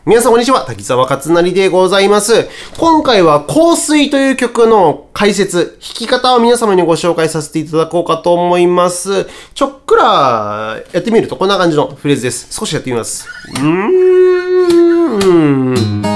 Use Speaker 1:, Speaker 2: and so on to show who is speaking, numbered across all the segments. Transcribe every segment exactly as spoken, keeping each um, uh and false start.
Speaker 1: 皆さんこんにちは、滝沢勝成でございます。今回は香水という曲の解説、弾き方を皆様にご紹介させていただこうかと思います。ちょっくらやってみるとこんな感じのフレーズです。少しやってみます。うーん。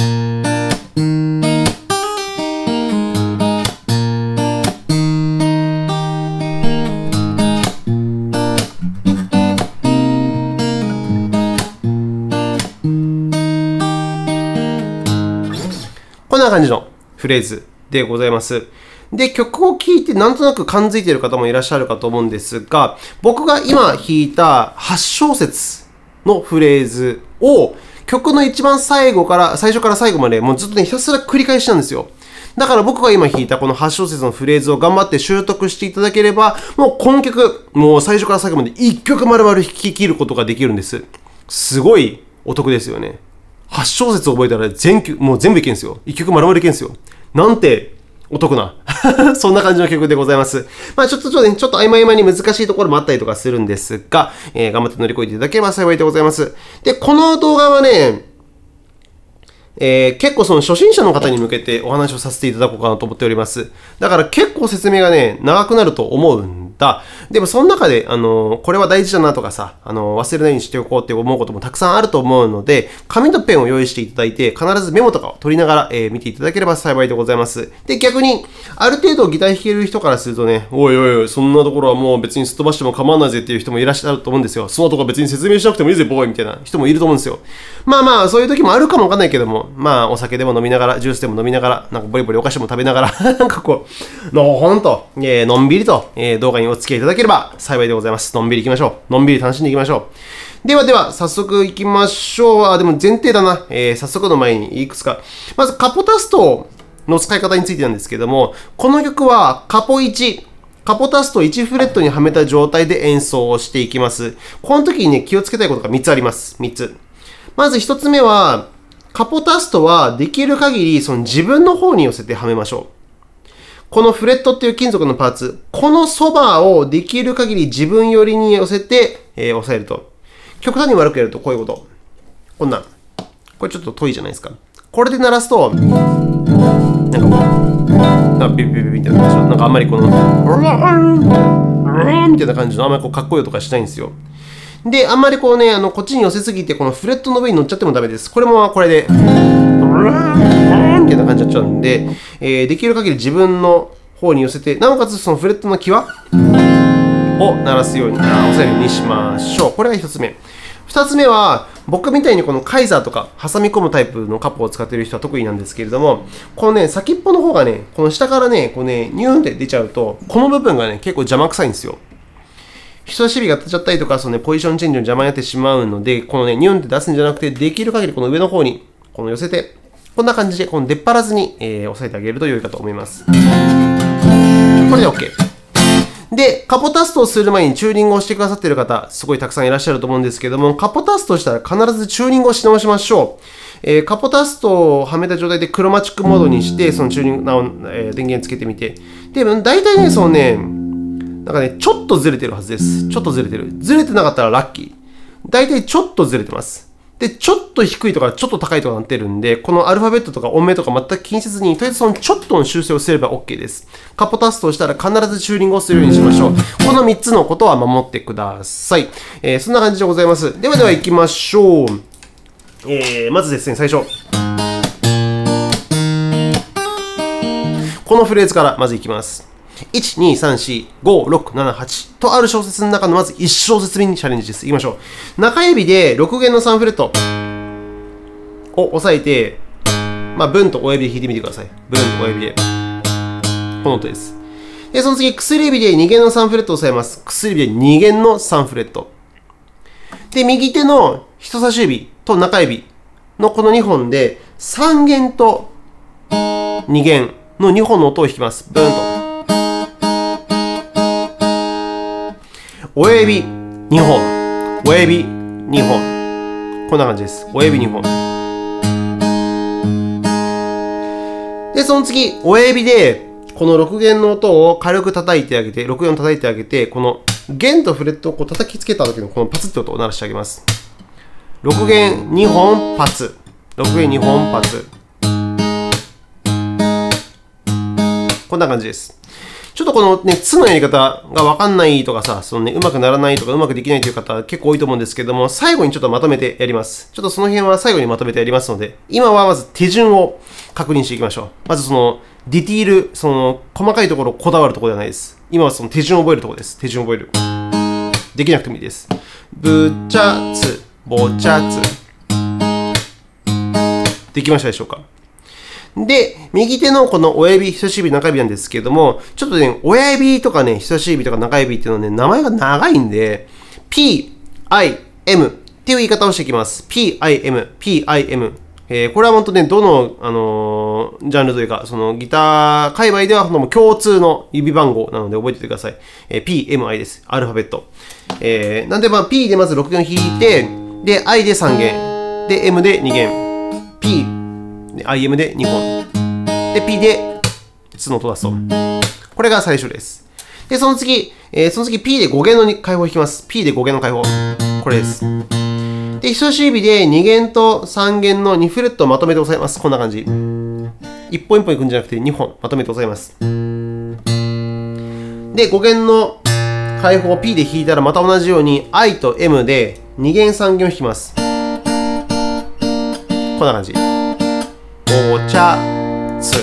Speaker 1: こんな感じのフレーズでございます。で、曲を聴いてなんとなく感づいている方もいらっしゃるかと思うんですが、僕が今弾いたはち小節のフレーズを曲の一番最後から、最初から最後までもうずっとね、ひたすら繰り返しなんですよ。だから僕が今弾いたこのはち小節のフレーズを頑張って習得していただければ、もうこの曲、もう最初から最後までいっきょく丸々弾き切ることができるんです。すごいお得ですよね。はち小節覚えたら全曲、もう全部いけんすよ。いっきょく丸々いけんすよ。なんてお得な。そんな感じの曲でございます。まあちょっとちょっとね、ちょっと合間合間に難しいところもあったりとかするんですが、えー、頑張って乗り越えていただければ幸いでございます。で、この動画はね、えー、結構その初心者の方に向けてお話をさせていただこうかなと思っております。だから結構説明がね、長くなると思うんだ。でもその中で、あのー、これは大事だなとかさ、あのー、忘れないようにしておこうって思うこともたくさんあると思うので、紙とペンを用意していただいて、必ずメモとかを取りながら、えー、見ていただければ幸いでございます。で、逆に、ある程度ギター弾ける人からするとね、おいおいおい、そんなところはもう別にすっ飛ばしても構わないぜっていう人もいらっしゃると思うんですよ。そのところ別に説明しなくてもいいぜ、ボーイみたいな人もいると思うんですよ。まあまあ、そういう時もあるかもわかんないけども、まあ、お酒でも飲みながら、ジュースでも飲みながら、なんかボリボリお菓子も食べながら、なんかこう、のほんと、えー、のんびりと、えー、動画にお付き合いいただければ幸いでございます。のんびり行きましょう。のんびり楽しんでいきましょう。ではでは、早速行きましょう。あ、でも前提だな。えー、早速の前にいくつか。まず、カポタストの使い方についてなんですけども、この曲はカポいち、カポタストいちフレットにはめた状態で演奏をしていきます。この時にね、気をつけたいことがみっつあります。みっつ。まずひとつめは、カポタストはできる限りその自分の方に寄せてはめましょう。このフレットっていう金属のパーツ、このそばをできる限り自分寄りに寄せて、えー、押さえると。極端に悪くやるとこういうこと。こんなん。これちょっと遠いじゃないですか。これで鳴らすと、なんかこう、なんかビビビビビみたいな感じの、なんかあんまりこの、みたいな感じの、あんまりこうかっこいい音がしないんですよ。で、あんまりこうね、あのこっちに寄せすぎて、このフレットの上に乗っちゃってもダメです。これもこれで、みたいな感じになっちゃうんで、えー、できる限り自分の方に寄せて、なおかつそのフレットの際を鳴らすように、押さえるようにしましょう。これがひとつめ。ふたつめは、僕みたいにこのカイザーとか挟み込むタイプのカポを使っている人は特になんですけれども、このね、先っぽの方がね、この下からね、こうね、ニューンって出ちゃうと、この部分がね、結構邪魔くさいんですよ。人差し指が当たっちゃったりとか、そのね、ポジションチェンジの邪魔になってしまうので、このね、ニュンって出すんじゃなくて、できる限りこの上の方にこの寄せて、こんな感じでこの出っ張らずに、えー、押さえてあげると良いかと思います。これで OK。で、カポタストをする前にチューニングをしてくださっている方、すごいたくさんいらっしゃると思うんですけども、カポタストしたら必ずチューニングをし直しましょう。えー、カポタストをはめた状態でクロマチックモードにして、そのチューニング、えー、電源つけてみて。で、大体ね、そのね、なんかね、ちょっとずれてるはずです。ちょっとずれてる。ずれてなかったらラッキー。だいたいちょっとずれてます。で、ちょっと低いとか、ちょっと高いとかなってるんで、このアルファベットとか音名とか全く気にせずに、とりあえずそのちょっとの修正をすれば OK です。カポタストをしたら必ずチューニングをするようにしましょう。このみっつのことは守ってください。えー、そんな感じでございます。ではでは行きましょう。えー、まずですね、最初。このフレーズからまずいきます。いち、に、さん、よん、ご、ろく、なな、はちとある小説の中のまずいち小節目にチャレンジです。いきましょう。中指でろく弦のさんフレットを押さえて、まあ、文と親指で弾いてみてください。文と親指で。この音です。で、その次、薬指でに弦のさんフレットを押さえます。薬指でに弦のさんフレット。で、右手の人差し指と中指のこのにほんで、さん弦とに弦のにほんの音を弾きます。ブーンと。親指にほん、親指にほん。こんな感じです。親指にほん。で、その次、親指で、このろく弦の音を軽く叩いてあげて、ろく弦を叩いてあげて、この弦とフレットをこう叩きつけた時のこのパツッと音を鳴らしてあげます。 ろく弦にほんパツ。ろく弦にほんパツ。こんな感じです。ちょっとこのね、つのやり方がわかんないとかさ、そのね、うまくならないとかうまくできないという方結構多いと思うんですけども、最後にちょっとまとめてやります。ちょっとその辺は最後にまとめてやりますので、今はまず手順を確認していきましょう。まずその、ディティール、その、細かいところこだわるところではないです。今はその手順を覚えるところです。手順を覚える。できなくてもいいです。ぶちゃつ、ぼちゃつ。できましたでしょうか？で、右手のこの親指、人差し指、中指なんですけども、ちょっとね、親指とかね、人差し指とか中指っていうのはね、名前が長いんで、ピー、アイ、エム っていう言い方をしていきます。ピー、アイ、エム、ピー、アイ、エム。えー、これは本当ね、どの、あのー、ジャンルというか、そのギター界隈ではもう共通の指番号なので覚えておいてください。えー、P、エム、アイ です。アルファベット。えー、なんでまあ P でまずろく弦弾いて、で、アイ でさん弦、で、エム でに弦、P、アイエム でにほん、で、P でつの音を出そう。これが最初です。で、その次、えー、その次 P でご弦の開放を弾きます。P でご弦の開放。これです。で、人差し指でに弦とさん弦のにフレットをまとめて押さえます。こんな感じ。一本一本いくんじゃなくてにほんまとめて押さえます。で、ご弦の開放を P で弾いたらまた同じように アイ と エム でに弦さん弦を弾きます。こんな感じ。お茶つ。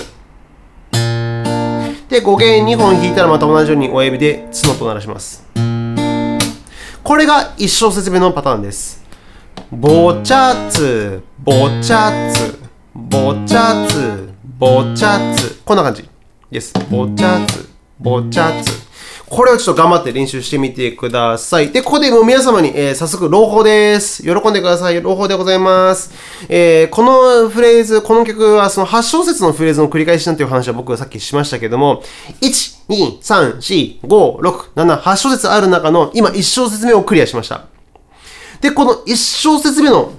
Speaker 1: で、ご弦にほん弾いたらまた同じように親指でつの音を鳴らします。これがいち小節目のパターンです。ぼちゃつ、ぼちゃつ、ぼちゃつ、ぼちゃつ。こんな感じです。ぼちゃつ、ぼちゃつ。これをちょっと頑張って練習してみてください。で、ここでもう皆様に、えー、早速朗報です。喜んでください。朗報でございます。えー、このフレーズ、この曲はそのはち小節のフレーズの繰り返しなんていう話は僕はさっきしましたけども、いち、に、さん、よん、ご、ろく、なな、はち小節ある中の今いち小節目をクリアしました。で、このいち小節目の、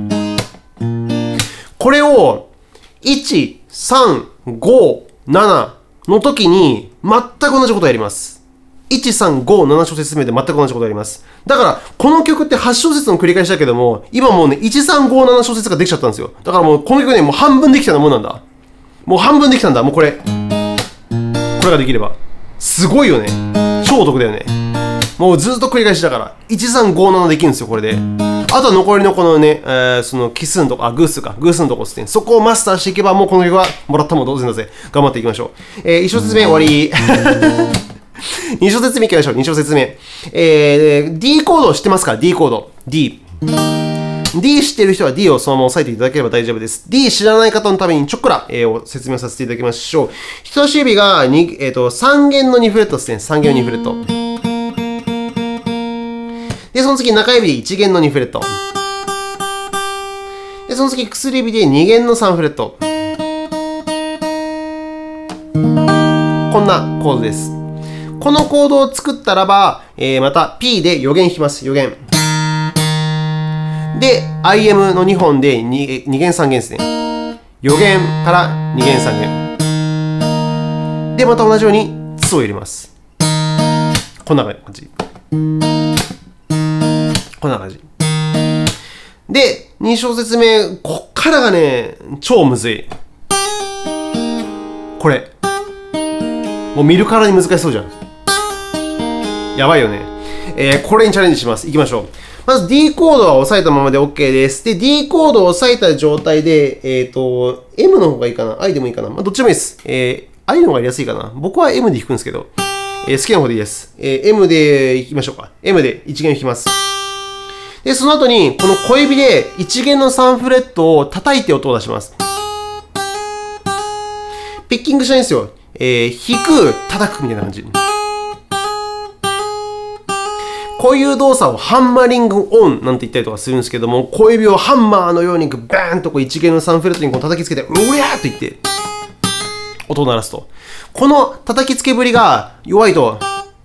Speaker 1: これを、いち、さん、ご、ななの時に、全く同じことをやります。いち、さん、ご、なな小節目で全く同じことをやります。だから、この曲ってはち小節の繰り返しだけども、今もうね、いち、さん、ご、なな小節ができちゃったんですよ。だからもう、この曲ね、もう半分できたようなもんなんだ。もう半分できたんだ。もうこれ。これができれば。すごいよね。超お得だよね。もうずっと繰り返しだから。いち、さん、ご、ななできるんですよ、これで。あとは残りのこのね、えー、その奇数のとこ、あ、偶数か。偶数のとこですね。そこをマスターしていけば、もうこの曲はもらったも同然だぜ。頑張っていきましょう。えー、いち小節目終わり。に小節目いきましょう。に小節目。えー、D コードを知ってますか？ D コード。D。D 知ってる人は D をそのまま押さえていただければ大丈夫です。D 知らない方のためにちょっくら、えー、説明させていただきましょう。人差し指がに、えーと、さん弦のにフレットですね。さん弦のにフレット。で、その次中指でいち弦のにフレット。で、その次薬指でに弦のさんフレット。こんなコードです。このコードを作ったらば、えー、また P でよ弦弾きます。よ弦。で、アイエム のにほんで 2, 2弦さん弦ですね。よ弦からに弦さん弦。で、また同じようにつを入れます。こんな感じ。こんな感じ。で、に小節目、こっからがね、超むずい。これ。もう見るからに難しそうじゃん。やばいよね。えー、これにチャレンジします。いきましょう。まず D コードは押さえたままで OK です。で、D コードを押さえた状態で、えっと、M の方がいいかな ?I でもいいかな、まあ、どっちでもいいです。えー、I の方がやりやすいかな。僕は M で弾くんですけど、えー、好きな方でいいです。えー、M で弾きましょうか。M でいち弦弾きます。で、その後に、この小指でいち弦のさんフレットを叩いて音を出します。ピッキングしないんですよ。えー、弾く、叩くみたいな感じ。こういう動作をハンマリングオンなんて言ったりとかするんですけども、小指をハンマーのようにバーンとこういち弦のさんフレットにこう叩きつけて、うりゃーっと言って、音を鳴らすと。この叩きつけぶりが弱いと、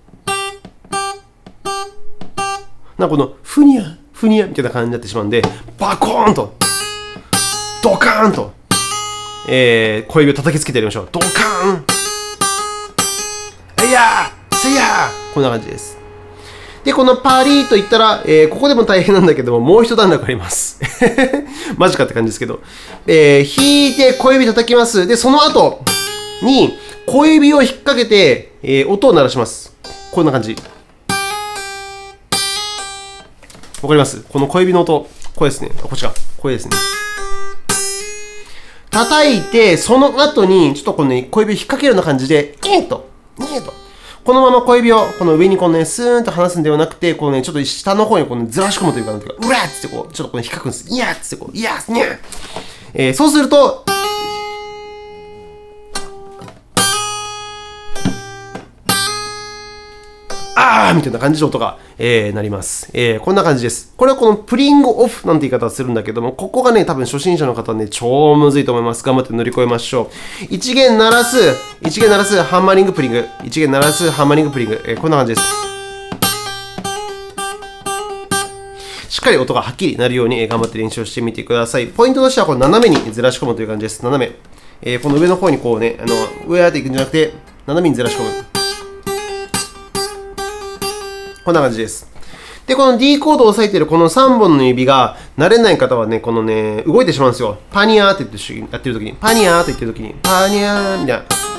Speaker 1: なんかこのふにゃ、ふにゃみたいな感じになってしまうんで、バコーンと、ドカーンと、えー、小指を叩きつけてやりましょう。ドカーン、えいやー、せいやー、こんな感じです。 で、このパリーと言ったら、えー、ここでも大変なんだけども、もう一段落あります。マジかって感じですけど。えー、弾いて小指叩きます。で、その後に小指を引っ掛けて、えー、音を鳴らします。こんな感じ。わかります？この小指の音。これですね。こっちか。これですね。叩いて、その後に、ちょっとこの、ね、小指を引っ掛けるような感じで、えーっと、えーっと。このまま小指をこの上にこのね、スーンと離すんではなくて、こうね、ちょっと下の方にこのずらし込むというか、なんていうか、うわーっつってこう、ちょっとこの引っかくんです。いやーっつってこう、いやーっにゃー。えー、そうすると、あーみたいな感じの音が、えー、なります、えー。こんな感じです。これはこのプリングオフなんて言い方をするんだけども、ここがね、多分初心者の方はね、超むずいと思います。頑張って乗り越えましょう。いち弦鳴らす、いち弦鳴らす、ハンマリングプリング。いち弦鳴らす、ハンマリングプリング。えー、こんな感じです。しっかり音がはっきりなるように頑張って練習してみてください。ポイントとしてはこの斜めにずらし込むという感じです。斜め。えー、この上の方にこうね、あの上やっていくんじゃなくて、斜めにずらし込む。こんな感じです。で、この D コードを押さえているこのさんぼんの指が慣れない方はね、このね、動いてしまうんですよ。パニャーって言ってるときに、パニャーって言ってるときに、パニャーみたいな。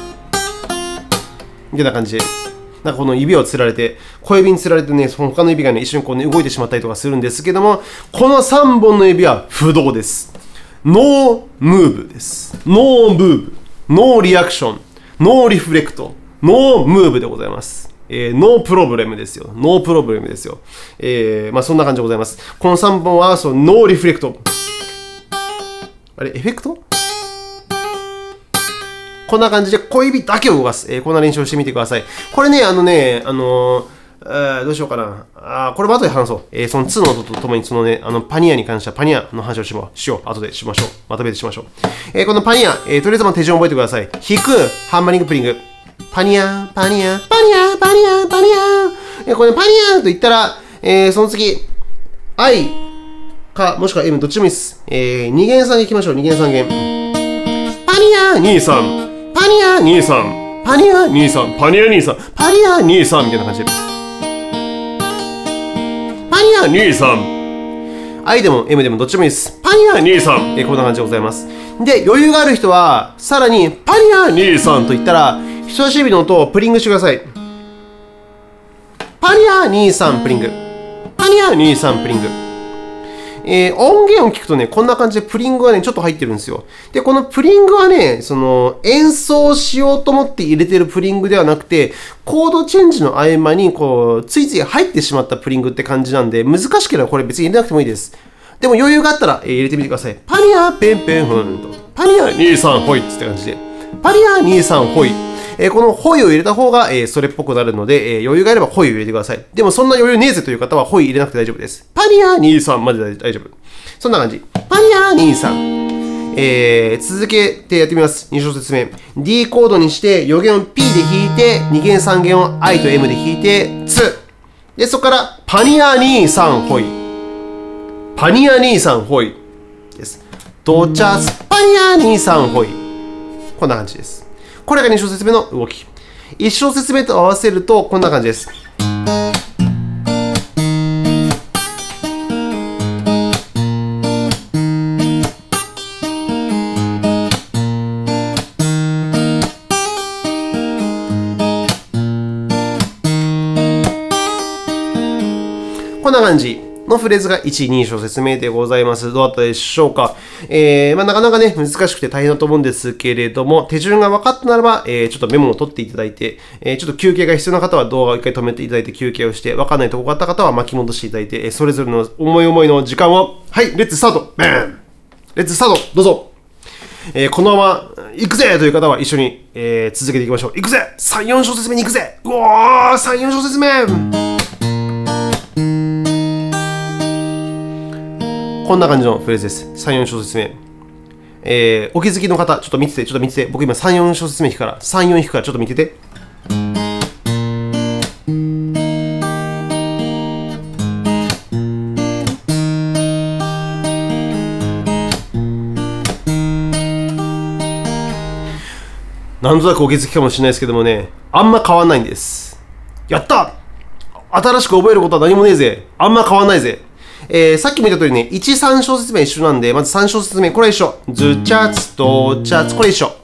Speaker 1: みたいな感じで。なんかこの指をつられて、小指につられてね、その他の指がね、一緒にこうね、動いてしまったりとかするんですけども、このさんぼんの指は不動です。ノームーブです。ノームーブ。ノーリアクション。ノーリフレクト。ノームーブでございます。えー、ノープロブレムですよ。ノープロブレムですよ。えー、まあそんな感じでございます。このさんぼんは、そのノーリフレクト。あれ、エフェクト？こんな感じで小指だけを動かす。えー、こんな練習をしてみてください。これね、あのね、あのー、あどうしようかな。あこれも後で話そう。えー、そのツーの音とともに、そのね、あのパニアに関してはパニアの話をしよう。しよう。後でしましょう。まとめてしましょう。えー、このパニア、えー、とりあえずま手順を覚えてください。弾く、ハンマリングプリング。パニャー、パニャー、パニャー、パニャー、パニャー。えー、これパニャーと言ったら、えー、その次、I か、もしくは M、どっちでもいいです。えー、に弦さん弦いきましょう。に弦さん弦。パニャー、に、さん。パニャー、に、さん。パニャー、に、さん。パニャー、に、さん。パニャー、に、さんみたいな感じで。パニャー、に、さん。I でも M でもどっちでもいいです。パニャー、に、さん。えー、こんな感じでございます。で、余裕がある人は、さらに、パニャー、に、さんと言ったら、人差し指の音をプリングしてください。パニャーにさんプリング。パニャーにさんプリング。えー、音源を聞くとね、こんな感じでプリングがね、ちょっと入ってるんですよ。で、このプリングはね、その演奏しようと思って入れてるプリングではなくて、コードチェンジの合間にこう、ついつい入ってしまったプリングって感じなんで、難しければこれ別に入れなくてもいいです。でも余裕があったら、えー、入れてみてください。パニャーペンペンフンと。パニャーにさんホイって感じで。パニャーにさんホイ。えー、このホイを入れた方が、えー、それっぽくなるので、えー、余裕があればホイを入れてください。でもそんな余裕ねえぜという方はホイ入れなくて大丈夫です。パニャーにさんまで大丈夫。そんな感じ。パニャーにさん。えー、続けてやってみます。に小節目。D コードにしてよ弦を P で弾いて、に弦さん弦を I と M で弾いて、ツ。で、そこからパニャーにさんホイ。パニャーにさんホイです。ドチャスパニャーにさんホイ。こんな感じです。これがに小節目の動き。いち小節目と合わせるとこんな感じです。こんな感じのフレーズがいち、に小節目でございます。どうだったでしょうか。えーまあ、なかなかね、難しくて大変だと思うんですけれども、手順が分かったならば、えー、ちょっとメモを取っていただいて、えー、ちょっと休憩が必要な方は動画を一回止めていただいて休憩をして、分かんないところがあった方は巻き戻していただいて、それぞれの思い思いの時間を、はい、レッツスタートバーンレッツスタートどうぞ、えー、このまま行くぜという方は一緒に、えー、続けていきましょう。行くぜ !さん、よん小節目に行くぜうおー !さん、よん小節目こんな感じのフレーズです。さん、よん小節目。えー、お気づきの方、ちょっと見てて、ちょっと見てて。僕今さん、よん小節目弾くから、さん、よん弾くから、ちょっと見てて。なんとなくお気づきかもしれないですけどもね、あんま変わんないんです。やった新しく覚えることは何もねえぜ。あんま変わんないぜ。えー、さっきも言った通りね、いち、さん小節目は一緒なんで、まずさん小節目、これは一緒。ズチャツ、ドチャツ、これ一緒。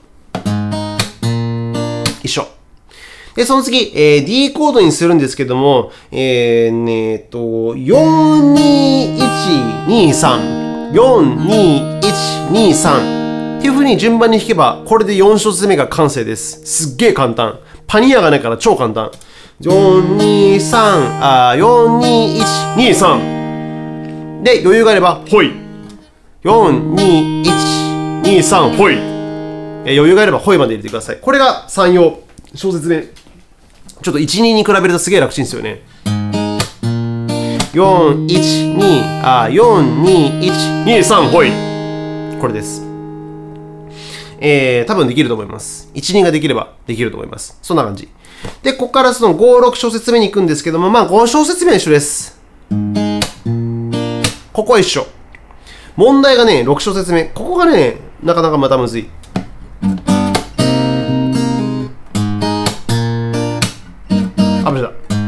Speaker 1: 一緒。で、その次、えー、D コードにするんですけども、えー、ねーと、よん、に、いち、に、さん。よん、に、いち、に、さん。っていう風に順番に弾けば、これでよん小節目が完成です。すっげー簡単。パニアがないから超簡単。よん、に、さん、あ、よん、に、いち、に、さん。で、余裕があれば、ほい。よん、に、いち、に、さん、ほい。えー、余裕があれば、ほいまで入れてください。これがさんよう小節目。ちょっといち、にに比べるとすげえ楽ちんですよね。よん、いち、に、あ、よん、に、いち、に、さん、ほい。これです。えー、多分できると思います。いち、にができればできると思います。そんな感じ。で、ここからそのご、ろく小節目に行くんですけども、まあご小節目は一緒です。ここは一緒。問題がね、ろく小節目。ここがね、なかなかまたむずい。あ、無理だ。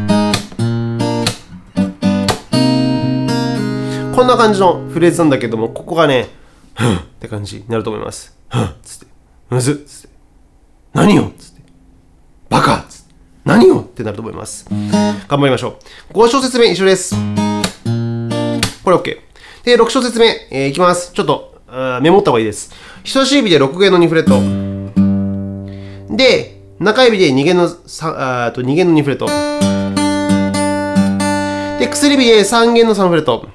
Speaker 1: こんな感じのフレーズなんだけども、ここがね、ふんって感じになると思います。ふんっつって、むずっつって、何よっつって、バカっつって、何よってなると思います。頑張りましょう。ご小節目一緒です。これ OK。で、ろく小節目、えー、いきます。ちょっとメモった方がいいです。人差し指でろく弦のにフレット。で、中指でに弦のさあとに弦のにフレット。で、薬指でさん弦のさんフレット。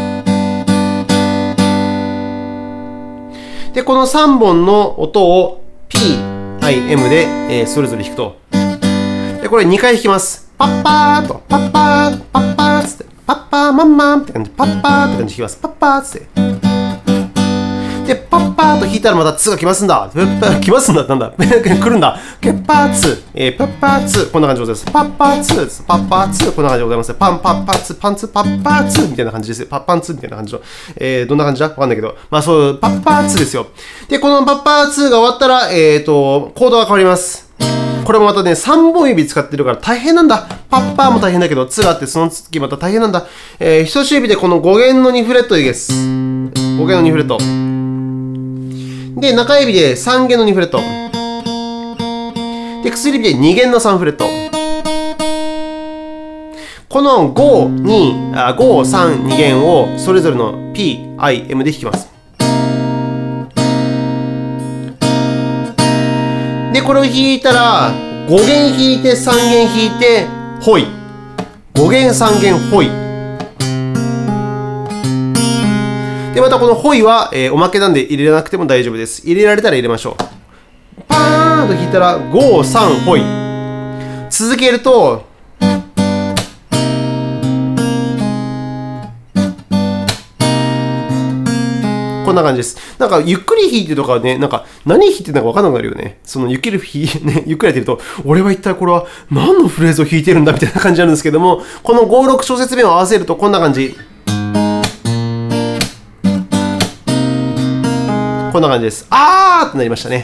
Speaker 1: で、このさんぼんの音を P、I、M で、えー、それぞれ弾くと。で、これにかい弾きます。パッパーと、パッパー、パッパーつって、パッパーマンマンって感じ、パッパーって感じ弾きます。パッパーつって。で、パッパーと弾いたらまたツが来ますんだ。来ますんだ。なんだ。来るんだ。ケッパーツ。えー、パッパーツ。こんな感じでございます。パッパーツ。パッパーツ。こんな感じでございます。パンパッパーツ。パンツパッパーツ。みたいな感じです。パッパンツみたいな感じの。えー、どんな感じだわかんないけど。まあそう、パッパーツですよ。で、このパッパーツが終わったら、えっと、コードが変わります。これもまたね、さんぼん指使ってるから大変なんだ。パッパーも大変だけど、ツがあって、その次また大変なんだ。えー、人差し指でこのご弦のにフレットです。ご弦のにフレット。で、中指でさん弦のにフレット。で、薬指でに弦のさんフレット。このご、に、あ、ご、さん、に弦をそれぞれの P、I、M で弾きます。で、これを弾いたら、ご弦弾いて、さん弦弾いて、ほい。ご弦、さん弦、ほい。で、またこのホイは、えー、おまけなんで入れなくても大丈夫です。入れられたら入れましょう。パーンと弾いたら、ご、さん、ホイ。続けると、こんな感じです。なんか、ゆっくり弾いてとかね、なんか、何弾いてるのか分かんなくなるよね。その、ゆっくり弾い、ね、ゆっくりやってると、俺は一体これは何のフレーズを弾いてるんだみたいな感じなんですけども、このご、ろく小節目を合わせるとこんな感じ。こんな感じです。あーってなりましたね。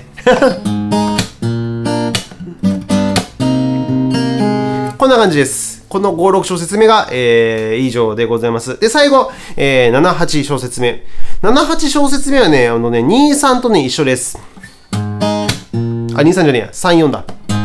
Speaker 1: こんな感じです。このご、ろく小節目が、えー、以上でございます。で、最後、えー、なな、はち小節目。なな、はち小節目はね、あのね、に、さんとね、一緒です。あ、に、さんじゃねえや。さん、よんだ。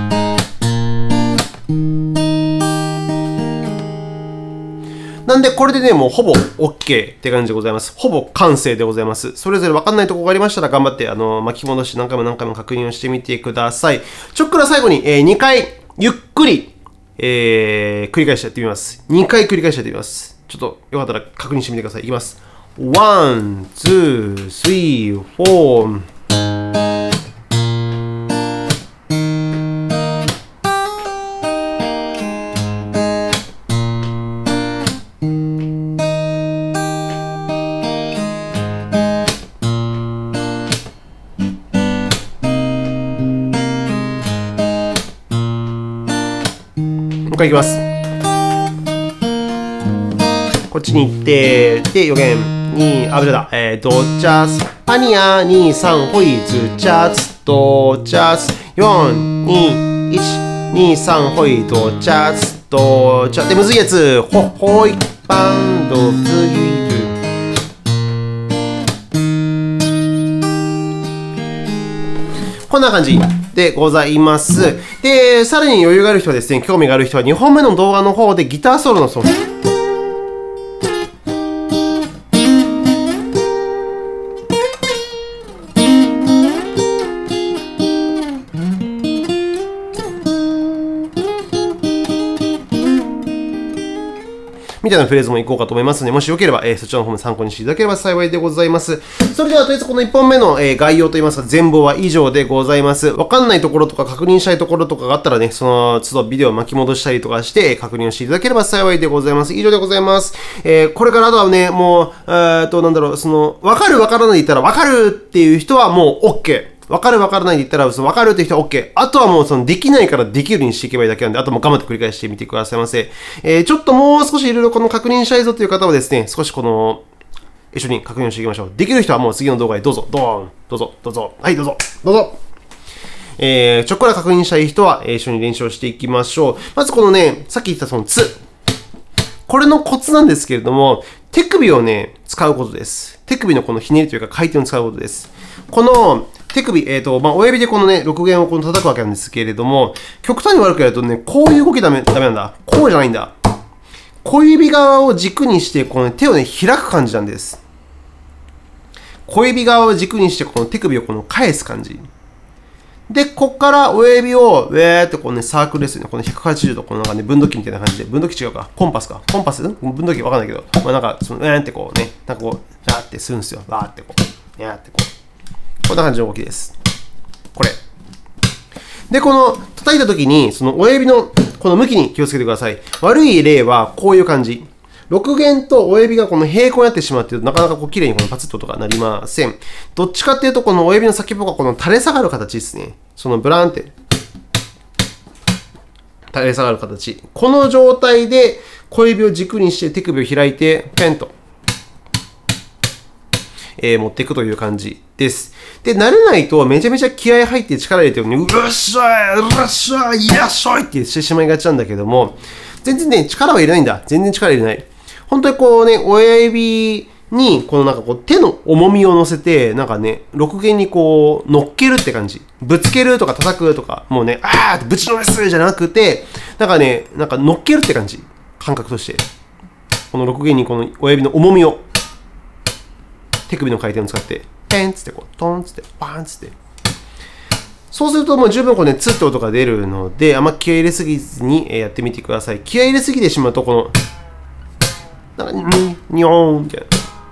Speaker 1: なんで、これでね、もうほぼ OK って感じでございます。ほぼ完成でございます。それぞれ分かんないところがありましたら、頑張って、あの、巻き戻して何回も何回も確認をしてみてください。ちょっくら最後に、えー、にかい、ゆっくり、えー、繰り返してやってみます。にかい繰り返してやってみます。ちょっと、よかったら確認してみてください。いきます。ワン、ツー、スリー、フォー。いきます。こっちに行って、で、よ弦に、あ、ぶれだ。えー、ドチャス、パニア、に、さん、ホイズ、チャツ、ドチャス、よん、に、いち、に、さん、ホイ、ドチャス、 と、じゃあ、で、むずいやつ。ほ、ほい、バンド、ズギル。こんな感じでございます。で、さらに余裕がある人はですね、興味がある人はにほんめの動画の方でギターソロのソロ。みたいなフレーズもいこうかと思いますので、もしよければ、えー、そちらの方も参考にしていただければ幸いでございます。それでは、とりあえずこのいっぽんめの、えー、概要といいますか、全貌は以上でございます。わかんないところとか確認したいところとかがあったらね、その都度ビデオを巻き戻したりとかして、確認をしていただければ幸いでございます。以上でございます。えー、これからあとはね、もう、えーっと、なんだろう、その、わかるわからないで言ったら、わかるっていう人はもう OK。わかるわからないで言ったら、そのわかるっていう人は OK。あとはもうそのできないからできるようにしていけばいいだけなんで、あともう頑張って繰り返してみてくださいませ。えー、ちょっともう少しいろいろこの確認したいぞという方はですね、少しこの、一緒に確認をしていきましょう。できる人はもう次の動画へどうぞ、ドーン、どうぞ、どうぞ、はい、どうぞ、どうぞ。えー、ちょっこら確認したい人は、えー、一緒に練習をしていきましょう。まずこのね、さっき言ったそのつ。これのコツなんですけれども、手首をね、使うことです。手首のこのひねりというか回転を使うことです。この手首、えっと、まあ、親指でこのね、ろく弦をこの叩くわけなんですけれども、極端に悪くやるとね、こういう動きダメ、ダメなんだ。こうじゃないんだ。小指側を軸にして、この、ね、手をね、開く感じなんです。小指側を軸にして、この手首をこの返す感じ。で、ここから親指を、ウェーってこうね、サークルですよね。このひゃくはちじゅうど、このなんかね、分度器みたいな感じで、分度器違うか、コンパスか。コンパス分度器わかんないけど、まあなんか、その、ウェーンってこうね、なんかこう、ガーってするんですよ。バーってこう、やーってこう。こんな感じの動きです。これ。で、この、叩いたときに、その親指のこの向きに気をつけてください。悪い例は、こういう感じ。ろく弦と親指がこの平行になってしまっていると、なかなかこう綺麗にこのパツッととかなりません。どっちかっていうと、この親指の先っぽがこの垂れ下がる形ですね。そのブラーンって。垂れ下がる形。この状態で小指を軸にして手首を開いて、ペンと。えー、持っていくという感じです。で、慣れないとめちゃめちゃ気合入って力入れてるのに、うらっしゃいうらっしゃいいらっしゃいってしてしまいがちなんだけども、全然ね、力は入れないんだ。全然力入れない。本当にこうね、親指に、このなんかこう手の重みを乗せて、なんかね、ろく弦にこう乗っけるって感じ。ぶつけるとか叩くとか、もうね、あーってぶちのめすじゃなくて、なんかね、なんか乗っけるって感じ。感覚として。このろく弦にこの親指の重みを、手首の回転を使って、ペンつって、こう、トンつって、パンつって。そうするともう十分こうね、ツッって音が出るので、あんま気合い入れすぎずにやってみてください。気合い入れすぎてしまうと、この、なんか、に、にょーんみたいな。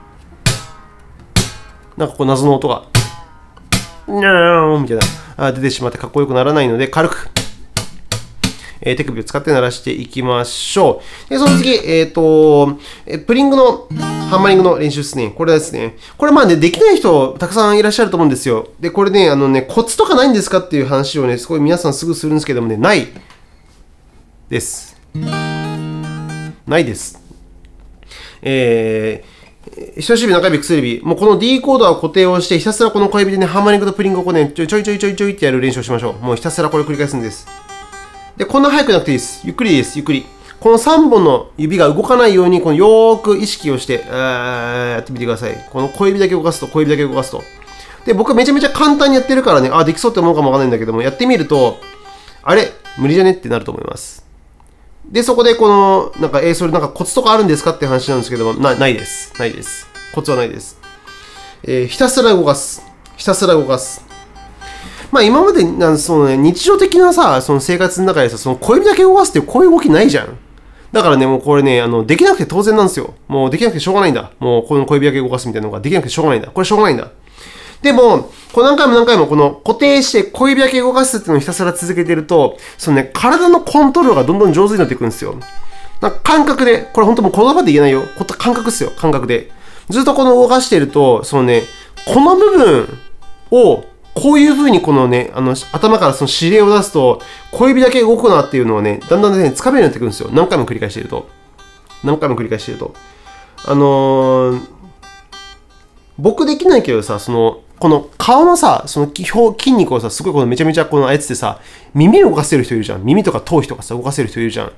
Speaker 1: なんかこう謎の音が、にょーんみたいな、出てしまってかっこよくならないので、軽く。えー、手首を使って鳴らしていきましょう。で、その次、えっと、プリングの、ハンマリングの練習ですね。これですね。これまあね、できない人たくさんいらっしゃると思うんですよ。で、これね、あのね、コツとかないんですかっていう話をね、すごい皆さんすぐするんですけどもね、ないです。ないです。えー、人差し指、中指、薬指、もうこの D コードは固定をして、ひたすらこの小指でね、ハンマリングとプリングをこうね、ちょいちょいちょいちょいちょいってやる練習をしましょう。もうひたすらこれを繰り返すんです。で、こんな速くなくていいです。ゆっくりです。ゆっくり。このさんぼんの指が動かないように、このよーく意識をして、やってみてください。この小指だけ動かすと、小指だけ動かすと。で、僕はめちゃめちゃ簡単にやってるからね、あ、できそうって思うかもわかんないんだけども、やってみると、あれ無理じゃねってなると思います。で、そこでこの、なんか、えー、それなんかコツとかあるんですかって話なんですけども、な、ないです。ないです。コツはないです。えー、ひたすら動かす。ひたすら動かす。まあ今までその、ね、日常的なさ、その生活の中でさ、その小指だけ動かすっていうこういう動きないじゃん。だからね、もうこれね、あの、できなくて当然なんですよ。もうできなくてしょうがないんだ。もうこの小指だけ動かすみたいなのができなくてしょうがないんだ。これしょうがないんだ。でも、こう何回も何回もこの固定して小指だけ動かすっていうのをひたすら続けてると、そのね、体のコントロールがどんどん上手になっていくんですよ。なんか感覚で、これ本当もう言葉で言えないよ。感覚っすよ。感覚で。ずっとこの動かしてると、そのね、この部分を、こういう風にこのね、あの、頭からその指令を出すと、小指だけ動くなっていうのをね、だんだんね、つかめるようになってくるんですよ。何回も繰り返していると。何回も繰り返していると。あのー、僕できないけどさ、その、この顔のさ、その筋肉をさ、すごいこのめちゃめちゃこのあいつってさ、耳を動かせる人いるじゃん。耳とか頭皮とかさ、動かせる人いるじゃん。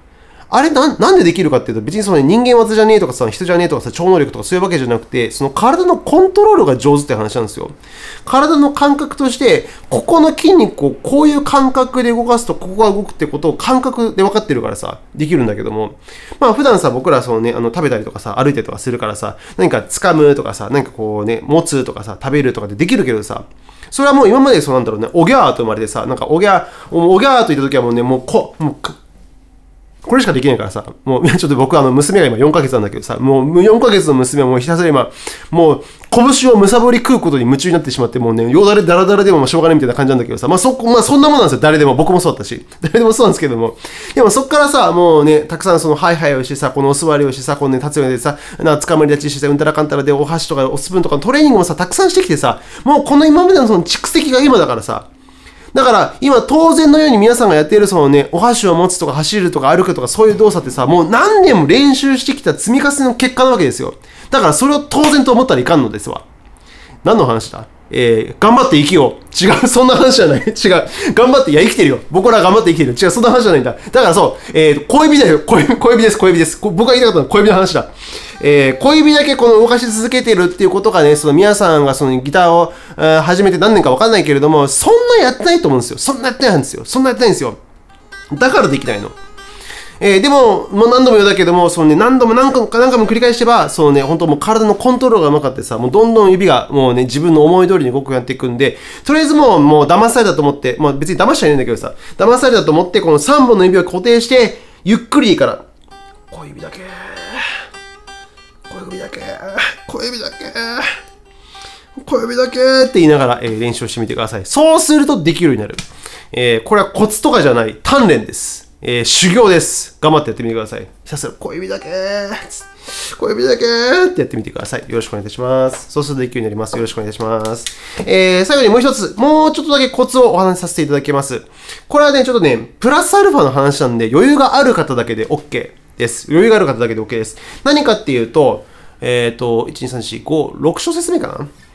Speaker 1: あれな、なんでできるかっていうと、別にその、ね、人間技じゃねえとかさ、人じゃねえとかさ、超能力とかそういうわけじゃなくて、その体のコントロールが上手って話なんですよ。体の感覚として、ここの筋肉をこういう感覚で動かすと、ここが動くってことを感覚で分かってるからさ、できるんだけども、まあ普段さ、僕らそのね、あの食べたりとかさ、歩いたりとかするからさ、何か掴むとかさ、何かこうね、持つとかさ、食べるとかってできるけどさ、それはもう今までそうなんだろうね、おぎゃーと生まれてさ、なんかおぎゃー、おぎゃーと言った時はもうね、もうこ、もうこれしかできないからさ、もう、ちょっと僕あの、娘が今よんかげつなんだけどさ、もうよんかげつの娘はもうひたすら今、もう、拳をむさぼり食うことに夢中になってしまって、もうね、よだれだらだらでもしょうがないみたいな感じなんだけどさ、まあそこ、まあそんなもんなんですよ、誰でも。僕もそうだったし。誰でもそうなんですけども。でもそっからさ、もうね、たくさんその、ハイハイをしてさ、このお座りをしてさ、このね、立つようでさ、な、つかまり立ちしてさ、うんたらかんたらで、お箸とかおスプーンとかのトレーニングもさ、たくさんしてきてさ、もうこの今までのその蓄積が今だからさ、だから、今当然のように皆さんがやっているそのね、お箸を持つとか走るとか歩くとかそういう動作ってさ、もう何年も練習してきた積み重ねの結果なわけですよ。だからそれを当然と思ったらいかんのですわ。何の話だえー、頑張って生きよう。違う、そんな話じゃない。違う。頑張って、いや、生きてるよ。僕ら頑張って生きてる。違う、そんな話じゃないんだ。だからそう、えー、小指だよ。小指、小指です、小指です。僕が言いたかったのは小指の話だ。えー、小指だけこの動かし続けてるっていうことがね、その皆さんがそのギターを、えー、始めて何年か分かんないけれども、そんなやってないと思うんですよ。そんなやってないんですよ。そんなやってないんですよ。だからできないの。えー、でも、もう何度も言うだけども、そのね、何度も何回も何回も繰り返してば、そのね、本当もう体のコントロールがうまかってさ、もうどんどん指がもうね、自分の思い通りに動くようになっていくんで、とりあえずもう、もう騙されたと思って、まあ別に騙しちゃいないんだけどさ、騙されたと思って、このさんぼんの指を固定して、ゆっくりでいいから、小指だけ、小指だけ、小指だけ、小指だけって言いながら、えー、練習をしてみてください。そうするとできるようになる。えー、これはコツとかじゃない、鍛錬です。えー、修行です。頑張ってやってみてください。ひたすら小指だけ小指だけってやってみてください。よろしくお願いいたします。そうするとできるようになります。よろしくお願いいたします。えー、最後にもう一つ、もうちょっとだけコツをお話しさせていただきます。これはね、ちょっとね、プラスアルファの話なんで、余裕がある方だけで OK です。余裕がある方だけで OK です。何かっていうと、えっと、いち、に、さん、よん、ご、ろく小節目かな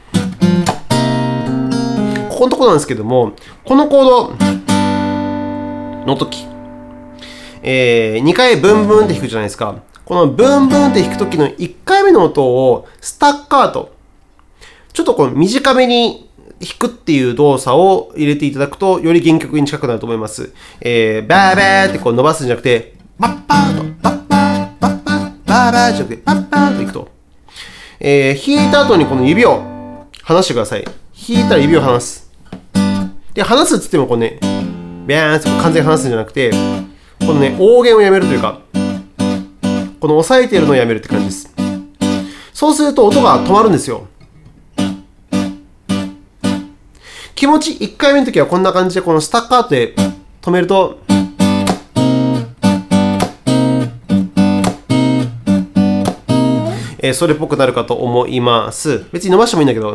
Speaker 1: ここのとこなんですけども、このコードの時、えー、にかいブンブンって弾くじゃないですか。このブンブンって弾くときのいっかいめの音をスタッカート。ちょっとこの短めに弾くっていう動作を入れていただくと、より原曲に近くなると思います。えー、バーバーってこう伸ばすんじゃなくて、バッパーと、バッパー、バッパー、バーバーじゃなくて、バッパーといくと。えー、弾いた後にこの指を離してください。弾いたら指を離す。で、離すって言ってもこうね、ビャーンって完全に離すんじゃなくて、このね、大弦をやめるというか、この押さえているのをやめるって感じです。そうすると音が止まるんですよ。気持ちいっかいめの時はこんな感じでこのスタッカートで止めると、えー、それっぽくなるかと思います。別に伸ばしてもいいんだけど、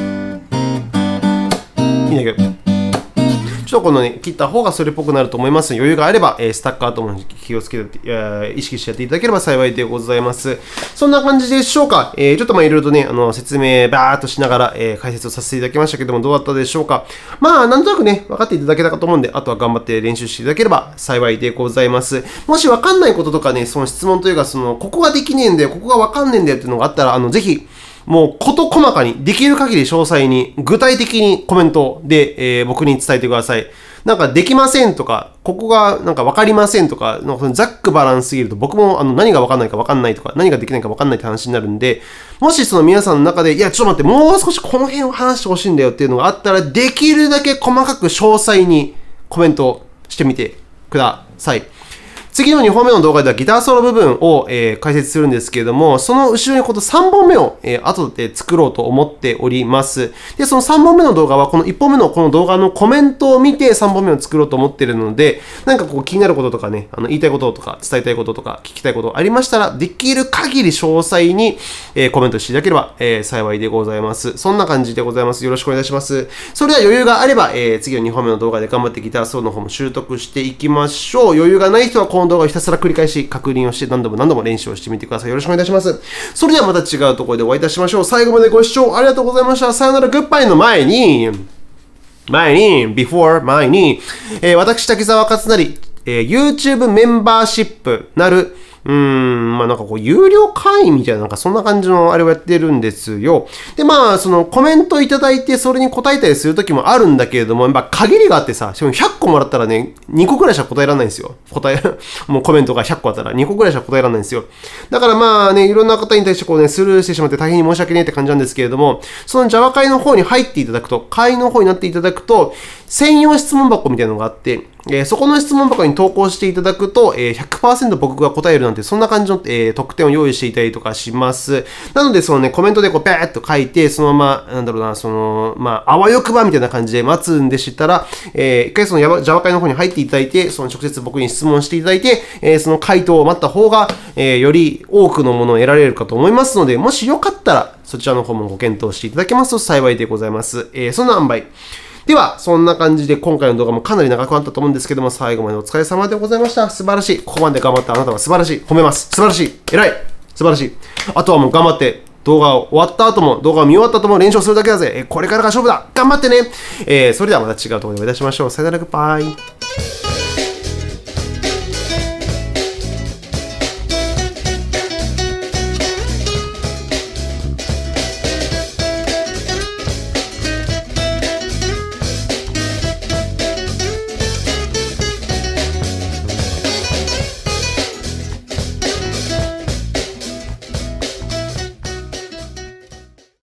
Speaker 1: いいんだけど。ちょっとこのね、切った方がそれっぽくなると思います。余裕があれば、えー、スタッカートも気をつけて、えー、意識してやっていただければ幸いでございます。そんな感じでしょうか。えー、ちょっとまあいろいろとね、あの、説明バーっとしながら、えー、解説をさせていただきましたけども、どうだったでしょうか。まあ、なんとなくね、分かっていただけたかと思うんで、あとは頑張って練習していただければ幸いでございます。もし分かんないこととかね、その質問というか、その、ここができねえんだよ、ここが分かんねえんだよっていうのがあったら、あの、ぜひ、もう事細かに、できる限り詳細に、具体的にコメントで、えー、僕に伝えてください。なんかできませんとか、ここがなんか分かりませんとか、なんかざっくばらんすぎると僕もあの何が分かんないか分かんないとか、何ができないか分かんないって話になるんで、もしその皆さんの中で、いやちょっと待って、もう少しこの辺を話してほしいんだよっていうのがあったら、できるだけ細かく詳細にコメントしてみてください。次のにほんめの動画ではギターソロ部分を、えー、解説するんですけれども、その後ろにこのさんぼんめを、えー、後で作ろうと思っております。で、そのさんぼんめの動画はこのいっぽんめのこの動画のコメントを見てさんぼんめを作ろうと思っているので、なんかこう気になることとかね、あの言いたいこととか伝えたいこととか聞きたいことありましたら、できる限り詳細に、えー、コメントしていただければ、えー、幸いでございます。そんな感じでございます。よろしくお願いします。それでは余裕があれば、えー、次のにほんめの動画で頑張ってギターソロの方も習得していきましょう。余裕がない人はこの動画をひたすら繰り返し確認をして何度も何度も練習をしてみてください。よろしくお願いいたします。それではまた違うところでお会いいたしましょう。最後までご視聴ありがとうございました。さよならグッバイの前に、前に、before 前に、えー、私、滝沢勝成、 えー、YouTube メンバーシップなる、うーん、まあなんかこう、有料会員みたいな、なんかそんな感じのあれをやってるんですよ。で、まあ、そのコメントいただいて、それに答えたりするときもあるんだけれども、やっぱ限りがあってさ、しかもひゃっこもらったらね、にこくらいしか答えられないんですよ。答え、もうコメントがひゃっこあったらにこくらいしか答えられないんですよ。だからまあね、いろんな方に対してこうね、スルーしてしまって大変に申し訳ないって感じなんですけれども、その Java 会の方に入っていただくと、会の方になっていただくと、専用質問箱みたいなのがあって、えー、そこの質問箱に投稿していただくと、えー、ひゃくパーセント 僕が答えるなんて、そんな感じの、えー、特典を用意していたりとかします。なので、そのね、コメントでこう、ペーっと書いて、そのまま、なんだろうな、その、まあ、あわよくばみたいな感じで待つんでしたら、えー、一回その Java 会の方に入っていただいて、その直接僕に質問していただいて、えー、その回答を待った方が、えー、より多くのものを得られるかと思いますので、もしよかったら、そちらの方もご検討していただけますと幸いでございます。えー、そんな塩梅。では、そんな感じで今回の動画もかなり長くなったと思うんですけども、最後までお疲れ様でございました。素晴らしい。ここまで頑張ったあなたは素晴らしい。褒めます。素晴らしい。偉い。素晴らしい。あとはもう頑張って、動画を終わった後も、動画を見終わった後も練習するだけだぜ。えこれからが勝負だ。頑張ってね。えー、それではまた違う動画でお会いいたしましょう。さよなら、グッバイ。